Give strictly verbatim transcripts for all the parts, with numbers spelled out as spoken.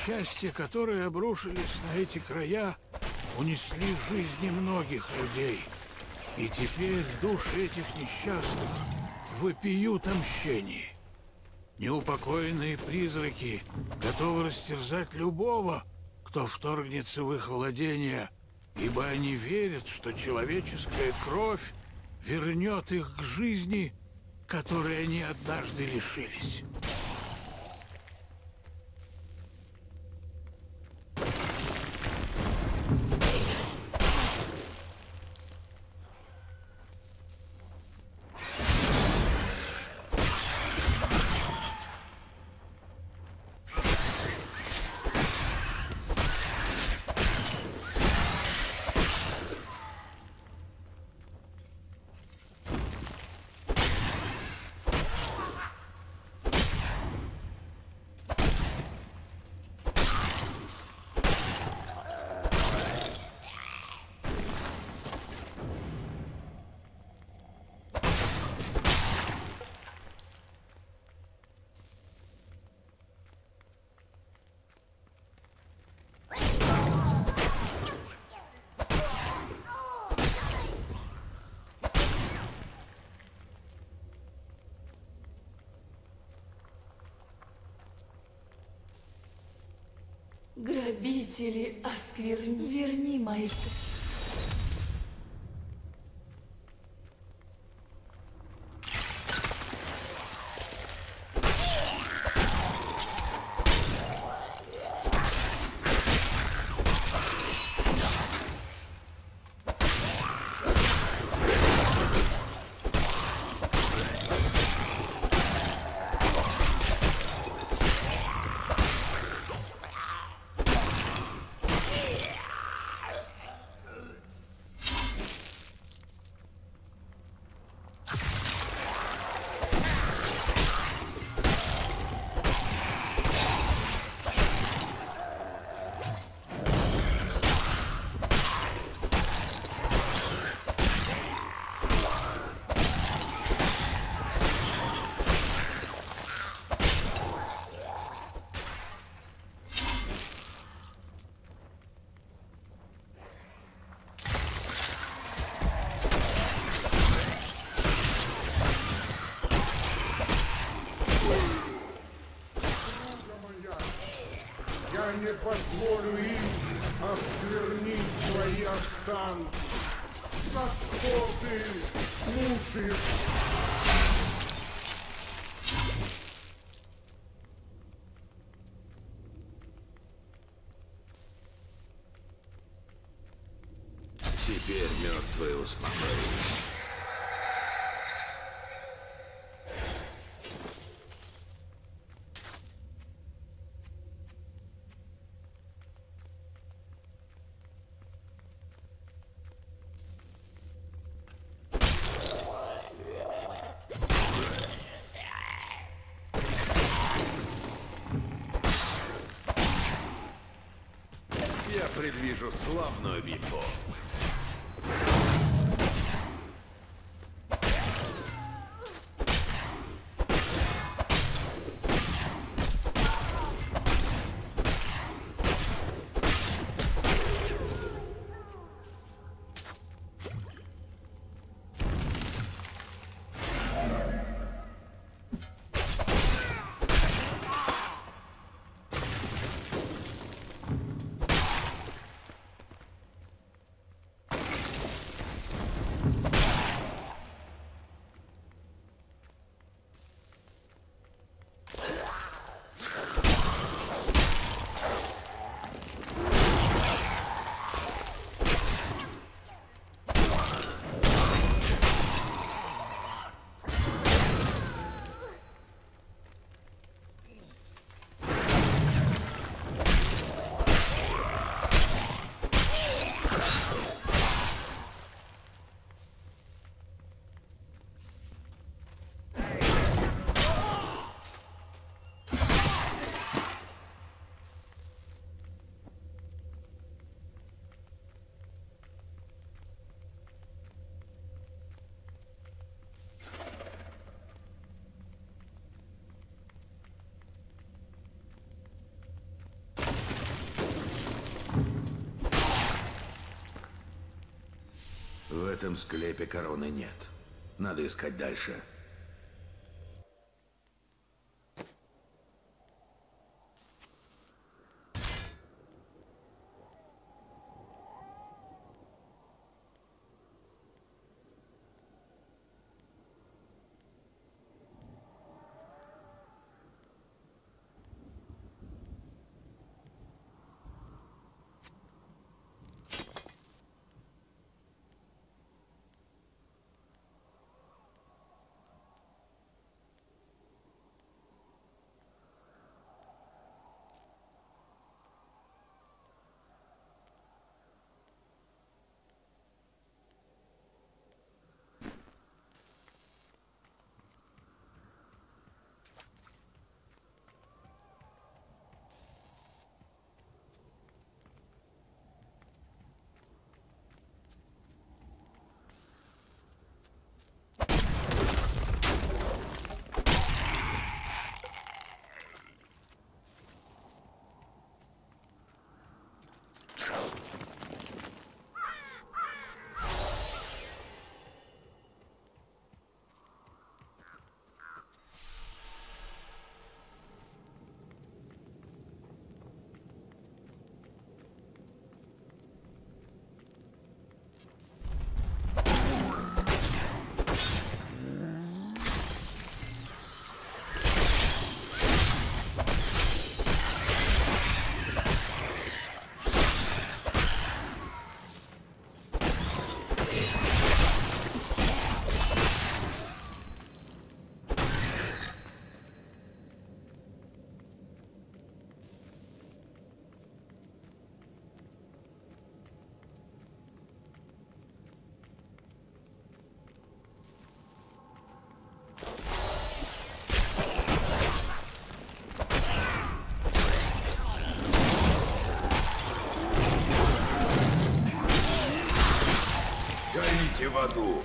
несчастья, которые обрушились на эти края, унесли жизни многих людей. И теперь души этих несчастных вопиют о мщении. Неупокоенные призраки готовы растерзать любого, кто вторгнется в их владения, ибо они верят, что человеческая кровь вернет их к жизни, которой они однажды лишились. Грабители, оскверни, верни мои... Я не позволю им осквернить твои останки. За что ты мучаешь? Теперь мертвые успокоились. Я предвижу славную битву. этом склепе короны нет. Надо искать дальше. В аду.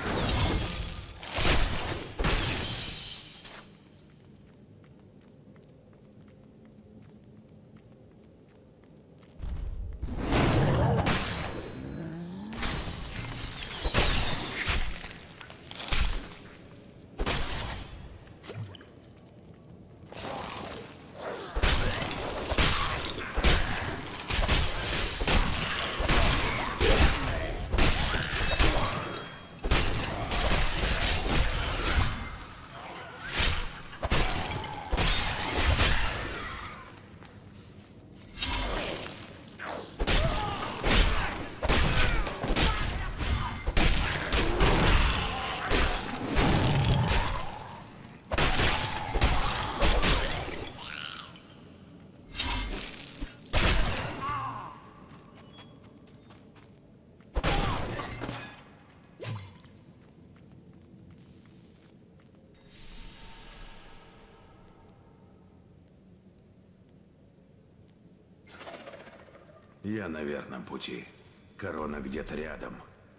Я на верном пути. Корона где-то рядом.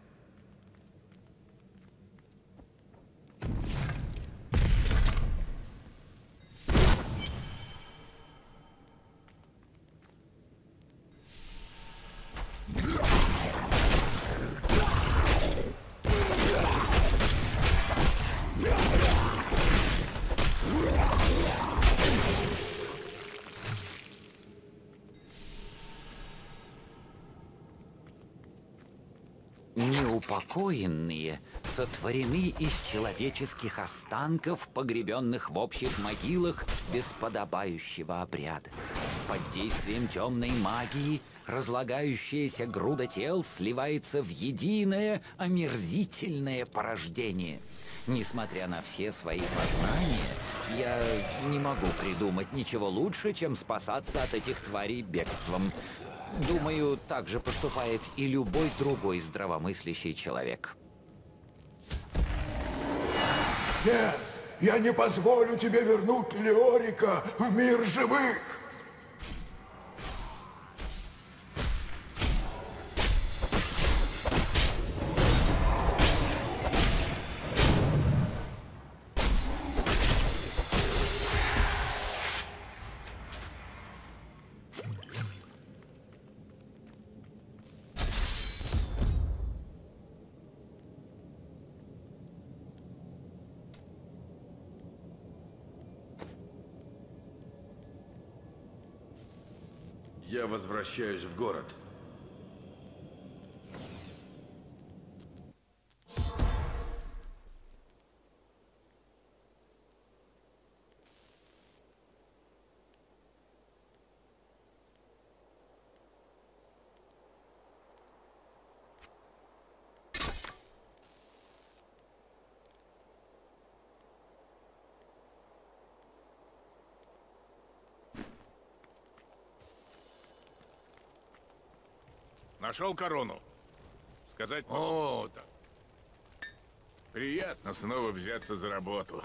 Неупокоенные сотворены из человеческих останков, погребенных в общих могилах без подобающего обряда. Под действием темной магии разлагающаяся груда тел сливается в единое омерзительное порождение. Несмотря на все свои познания, я не могу придумать ничего лучше, чем спасаться от этих тварей бегством. Думаю, так же поступает и любой другой здравомыслящий человек. Нет, я не позволю тебе вернуть Леорика в мир живых! Я возвращаюсь в город. Нашел корону? Сказать... О, да. Приятно снова взяться за работу.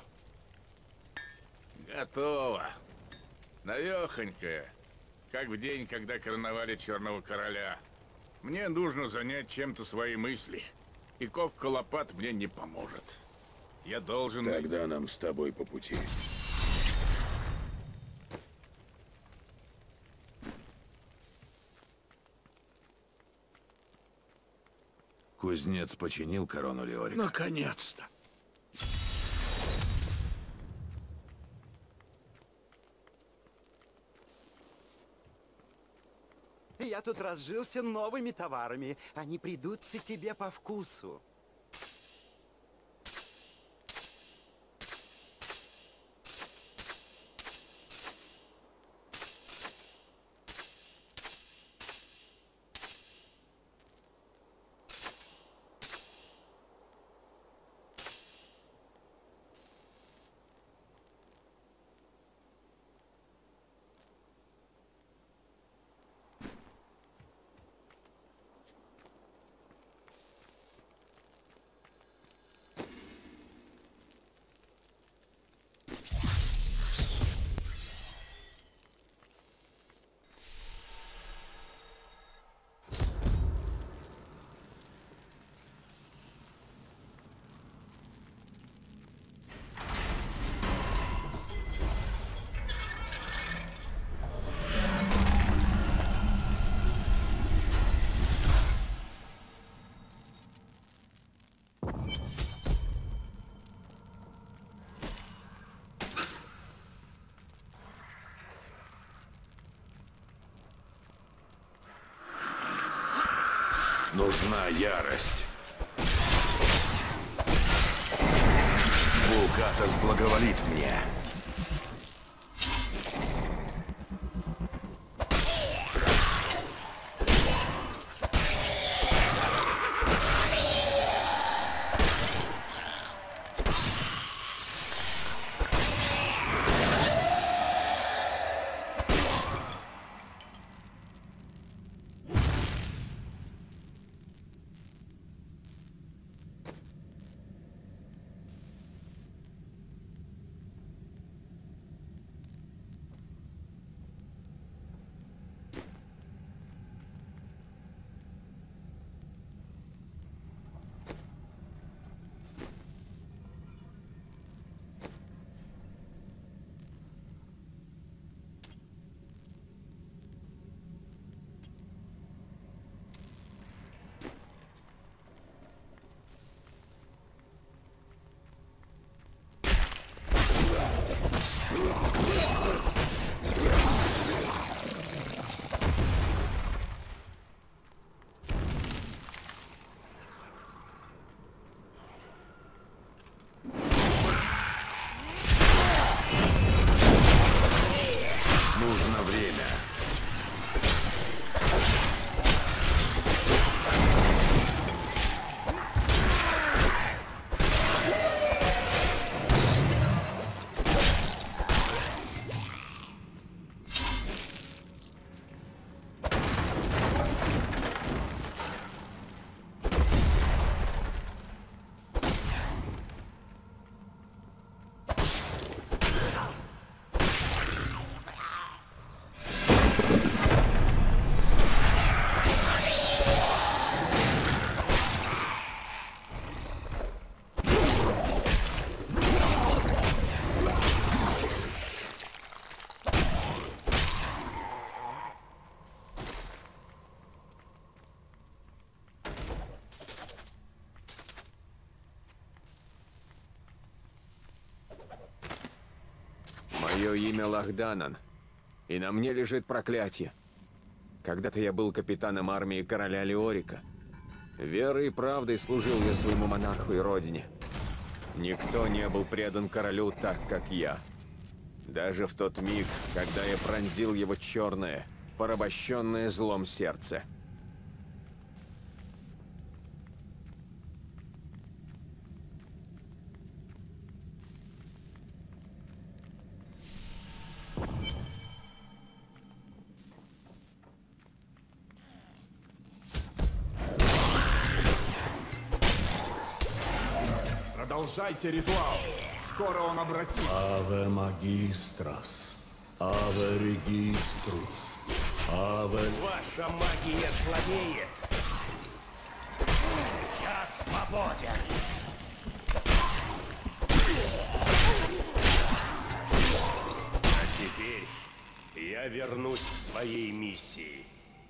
Готово. Навехонькая. Как в день, когда короновали Черного Короля. Мне нужно занять чем-то свои мысли. И ковка лопат мне не поможет. Я должен... Тогда нам с тобой по пути. Кузнец починил корону Леорика. Наконец-то. Я тут разжился новыми товарами. Они придутся тебе по вкусу. Нужна ярость. Вулкатас благоволит мне. Нужно время. Мое имя Лахданан, и на мне лежит проклятие. Когда-то я был капитаном армии короля Леорика. Верой и правдой служил я своему монарху и родине. Никто не был предан королю так, как я. Даже в тот миг, когда я пронзил его черное, порабощенное злом сердце. Продолжайте ритуал. Скоро он обратится. Аве магистрас, аве региструс, аве... Ваша магия слабеет. Я свободен. А теперь я вернусь к своей миссии.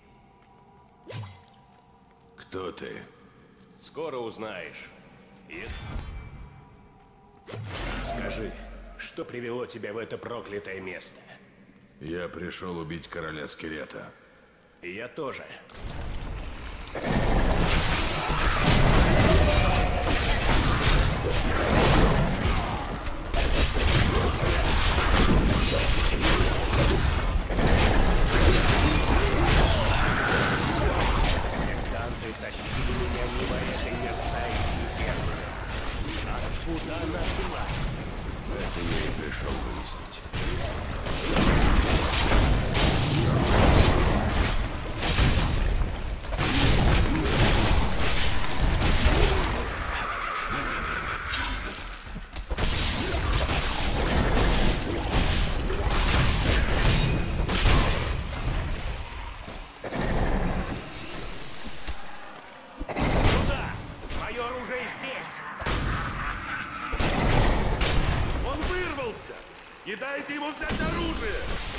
Кто ты? Скоро узнаешь. И... Скажи, что привело тебя в это проклятое место? Я пришел убить короля скелета. И я тоже. Сектанты тащили меня мимо этой мерцающей бездны. Откуда она взялась? Это я и пришел выяснить. Сюда! Мое оружие здесь! Он вырвался! Не дайте ему взять оружие!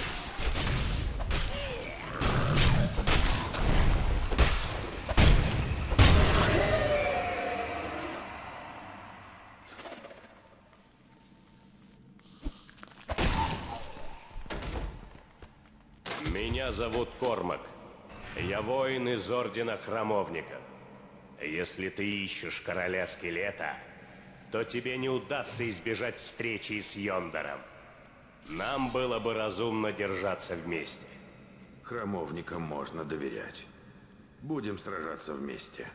Меня зовут Кормак. Я воин из Ордена Храмовников. Если ты ищешь короля скелета, то тебе не удастся избежать встречи с Йондором. Нам было бы разумно держаться вместе. Храмовникам можно доверять. Будем сражаться вместе.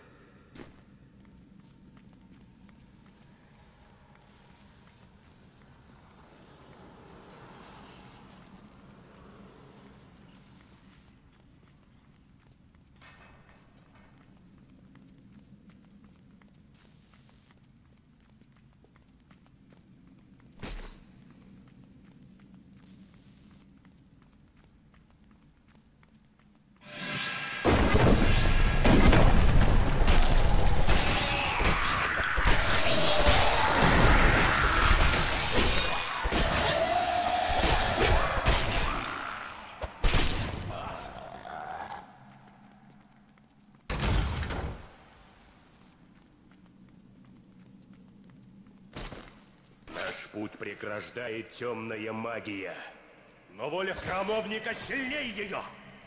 Путь преграждает темная магия. Но воля храмовника сильнее ее.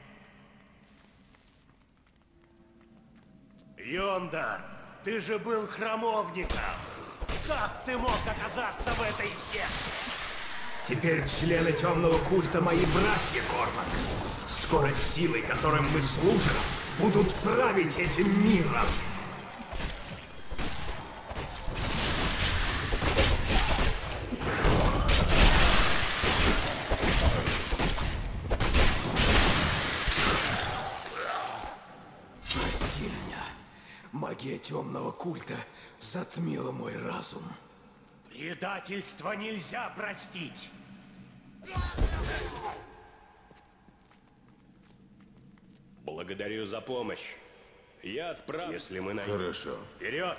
Йондор, ты же был храмовником. Как ты мог оказаться в этой секте? Теперь члены темного культа мои братья, Кормак. Скоро силы, которым мы служим, будут править этим миром. Прости меня. Магия темного культа затмила мой разум. Предательство нельзя простить. Благодарю за помощь. Я отправлю, если мы найдем. Хорошо. Вперед!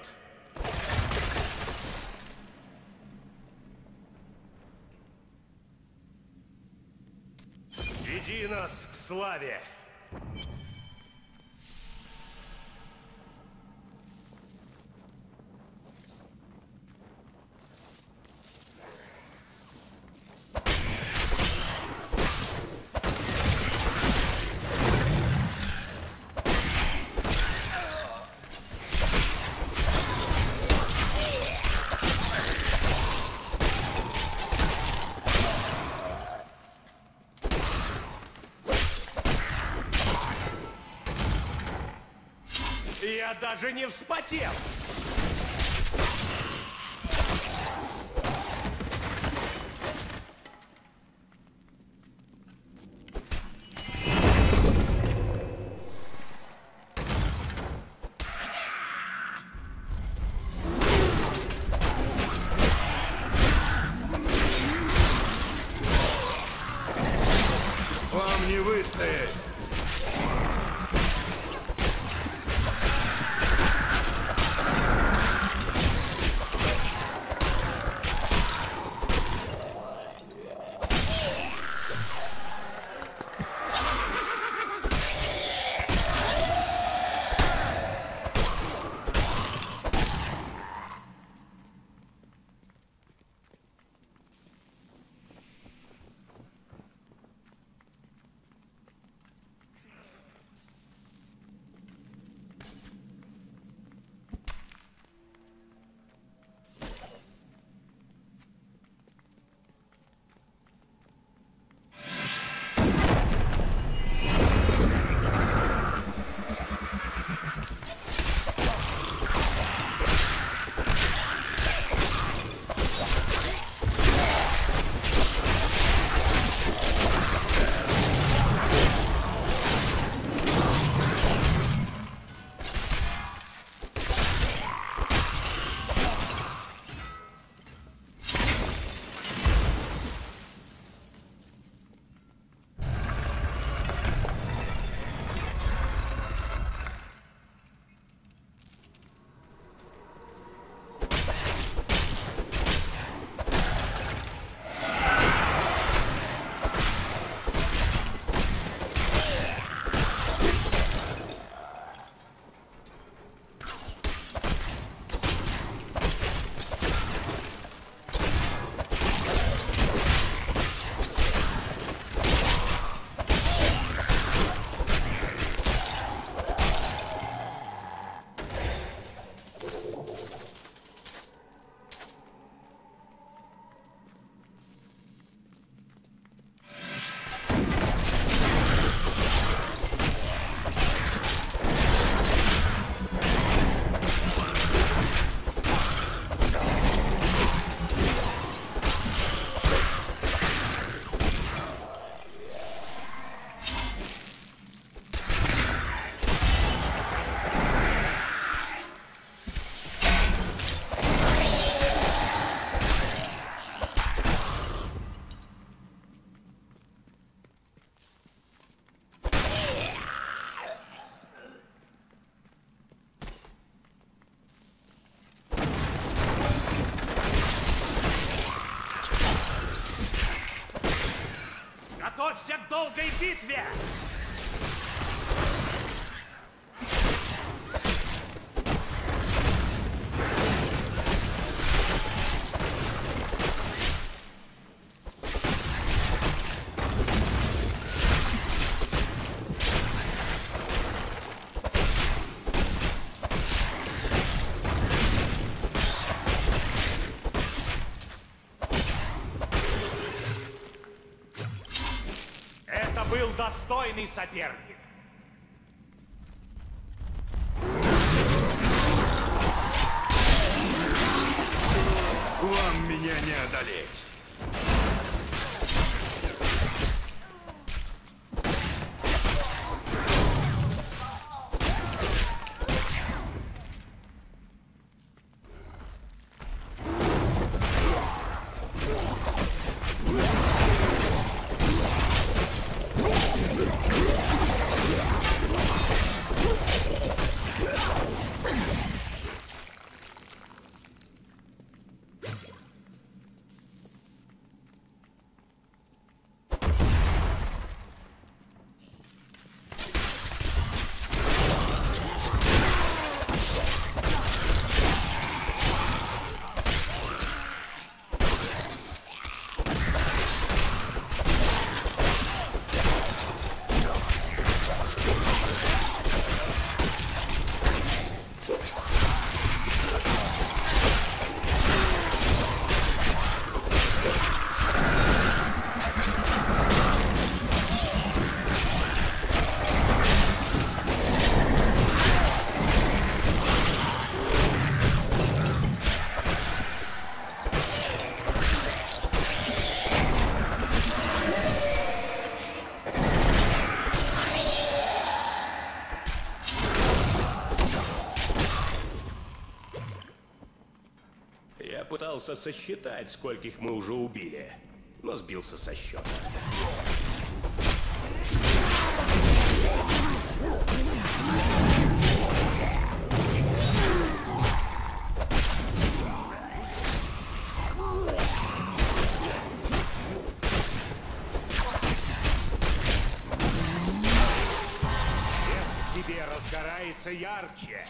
Веди нас к славе! Я даже не вспотел! Вам не выстоять! Готовься к долгой битве! Это был достойный соперник. Вам меня не одолеть. пытался сосчитать, скольких мы уже убили, но сбился со счета. Тебе разгорается ярче.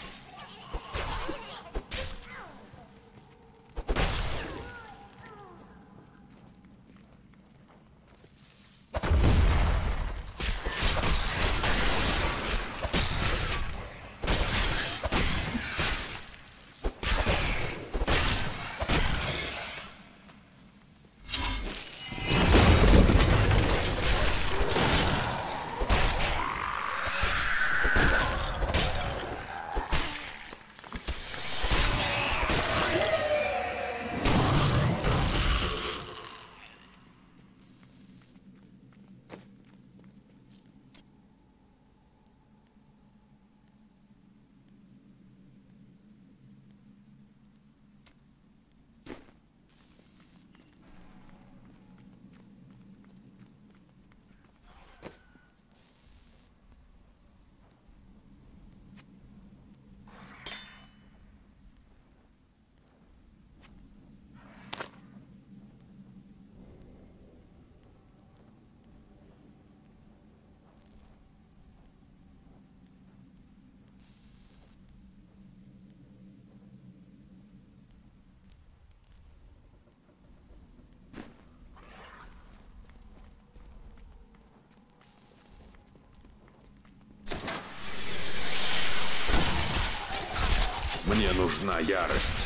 Мне нужна ярость.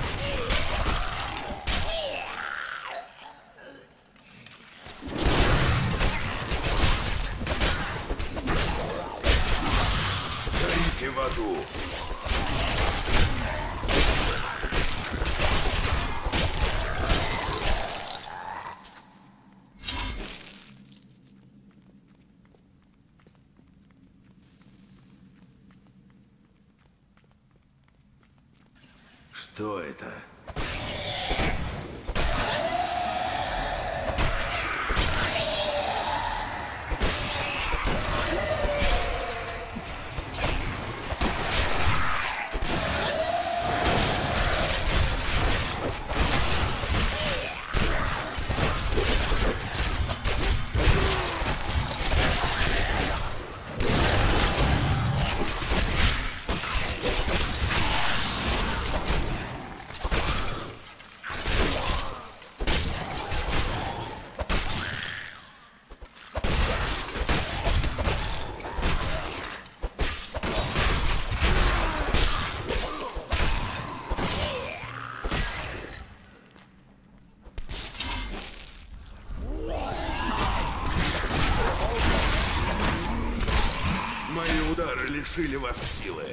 Горите в аду. Что это? Мои удары лишили вас силы.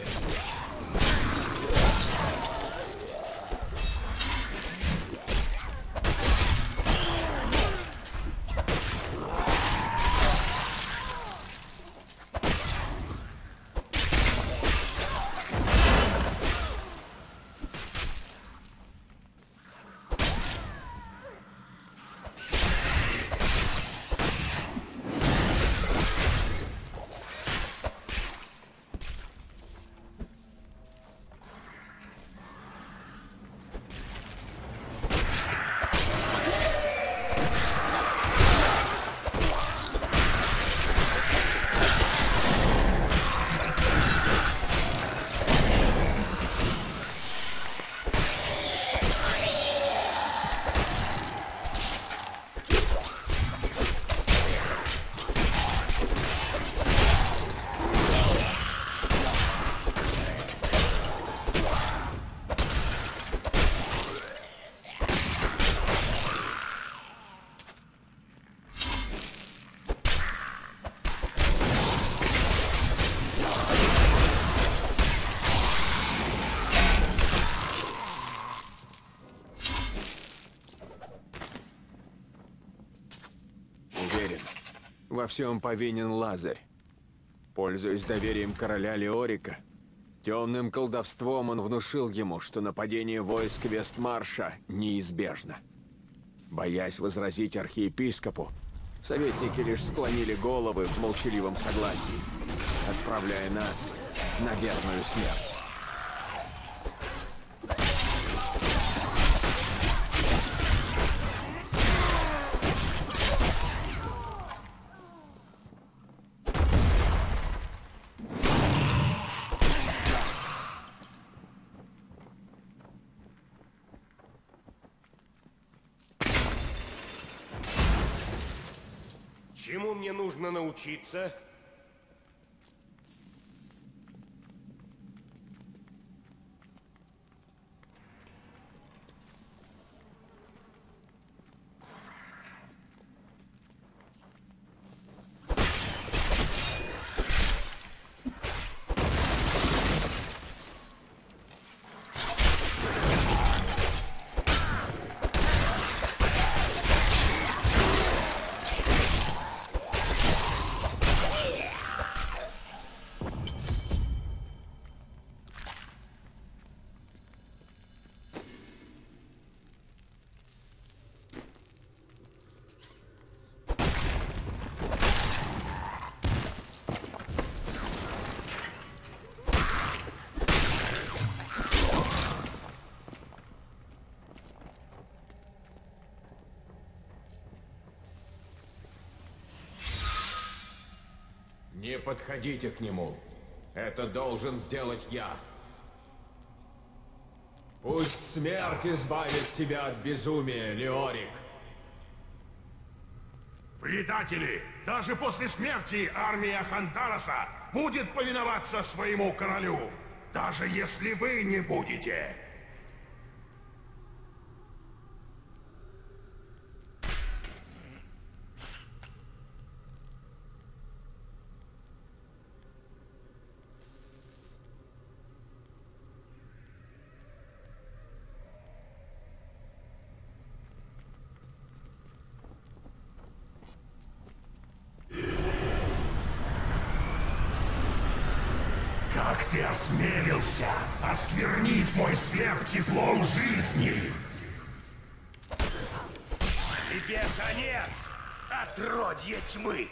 Уверен, во всем повинен Лазарь. Пользуясь доверием короля Леорика, Темным колдовством он внушил ему, что нападение войск Вестмарша неизбежно. Боясь возразить архиепископу, советники лишь склонили головы в молчаливом согласии, отправляя нас на верную смерть. Чему мне нужно научиться? Не подходите к нему. Это должен сделать я. Пусть смерть избавит тебя от безумия, Леорик. Предатели! Даже после смерти армия Хантараса будет повиноваться своему королю, даже если вы не будете. Как ты осмелился осквернить мой склеп теплом жизни? Тебе конец, отродье тьмы!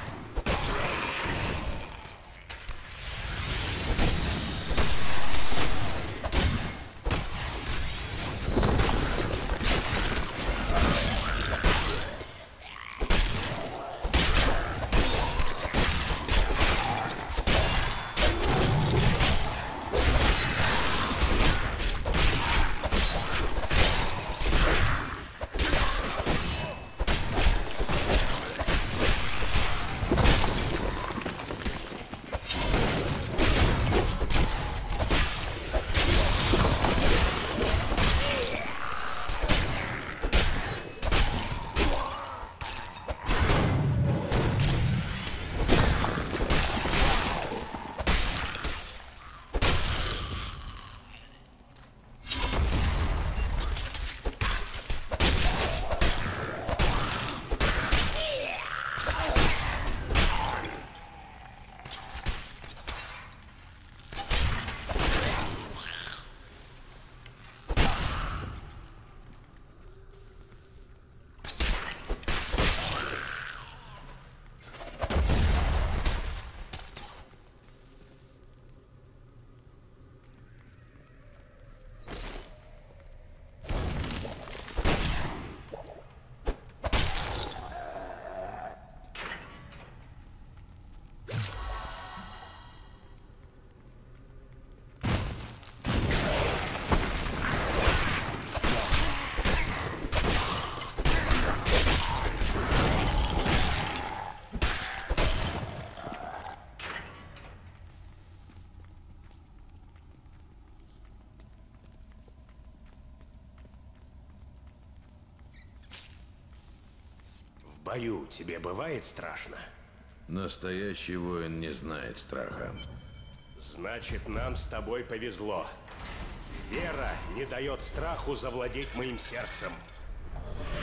В бою тебе бывает страшно? Настоящий воин не знает страха. Значит, нам с тобой повезло. Вера не дает страху завладеть моим сердцем.